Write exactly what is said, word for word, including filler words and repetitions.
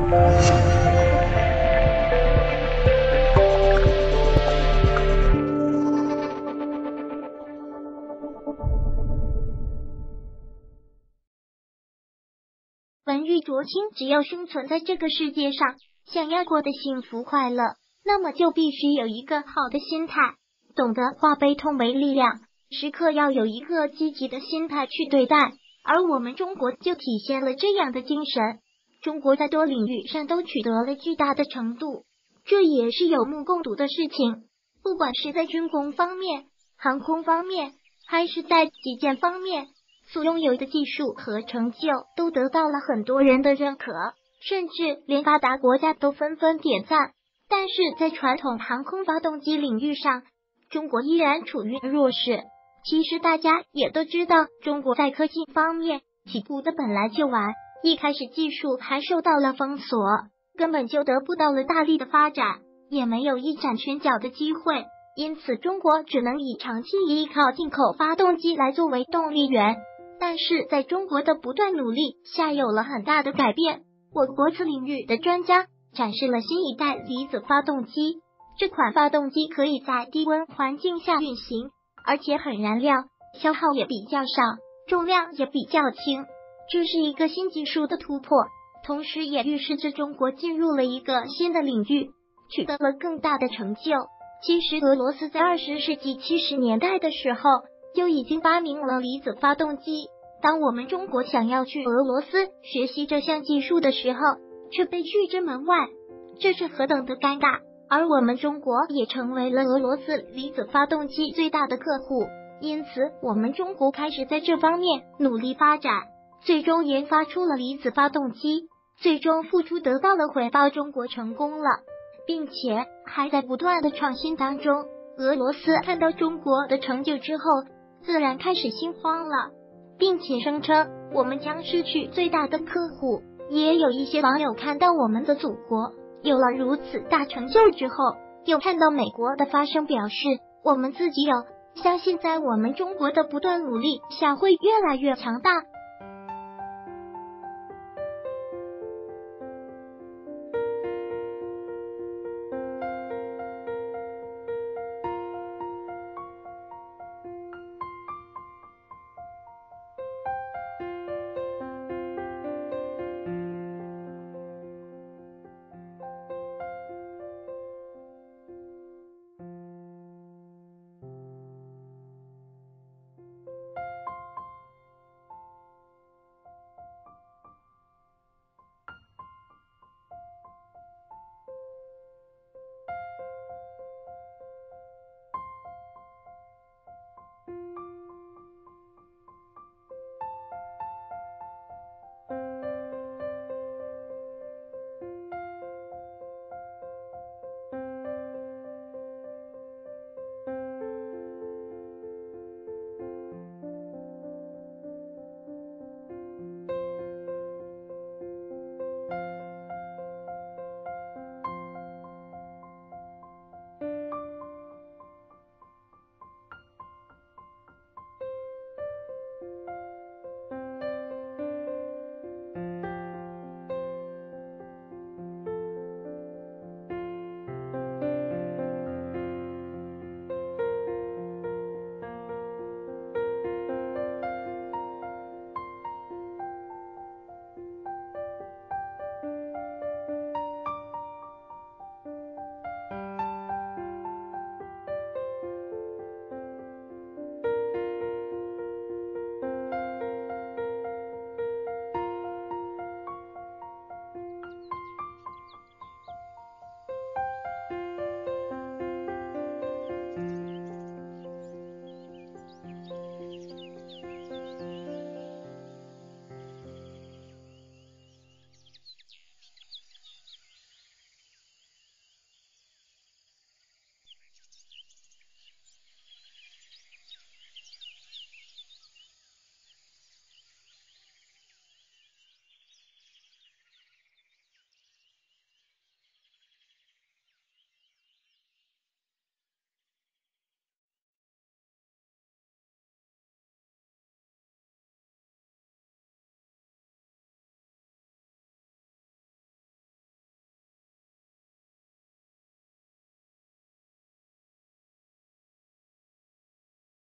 文玉浊清，只要生存在这个世界上，想要过得幸福快乐，那么就必须有一个好的心态，懂得化悲痛为力量，时刻要有一个积极的心态去对待。而我们中国就体现了这样的精神，中国在多领域上都取得了巨大的程度，这也是有目共睹的事情。不管是在军工方面、航空方面，还是在基建方面，所拥有的技术和成就都得到了很多人的认可，甚至连发达国家都纷纷点赞。但是在传统航空发动机领域上，中国依然处于弱势。其实大家也都知道，中国在科技方面起步的本来就晚，一开始技术还受到了封锁，根本就得不到了大力的发展，也没有一展拳脚的机会。因此中国只能以长期依靠进口发动机来作为动力源。但是在中国的不断努力下，有了很大的改变。我国此领域的专家展示了新一代离子发动机，这款发动机可以在低温环境下运行，而且很燃料消耗也比较少，重量也比较轻，这是一个新技术的突破，同时也预示着中国进入了一个新的领域，取得了更大的成就。其实俄罗斯在二十世纪七十年代的时候就已经发明了离子发动机，当我们中国想要去俄罗斯学习这项技术的时候，却被拒之门外，这是何等的尴尬。而我们中国也成为了俄罗斯离子发动机最大的客户，因此我们中国开始在这方面努力发展，最终研发出了离子发动机，最终付出得到了回报，中国成功了，并且还在不断的创新当中。俄罗斯看到中国的成就之后，自然开始心慌了，并且声称我们将失去最大的客户。也有一些网友看到我们的祖国有了如此大成就之后，又看到美国的发声，表示我们自己有相信在我们中国的不断努力下会越来越强大。